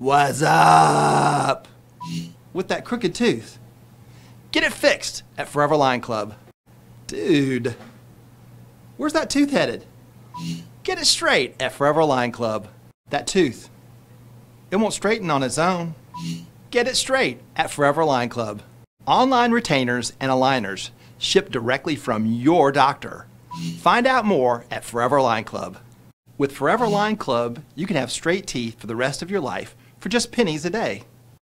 What's up? With that crooked tooth. Get it fixed at Forever Line Club. Dude, where's that tooth headed? Get it straight at Forever Line Club. That tooth, it won't straighten on its own. Get it straight at Forever Line Club. Online retainers and aligners shipped directly from your doctor. Find out more at Forever Line Club. With Forever Line Club, you can have straight teeth for the rest of your life for just pennies a day.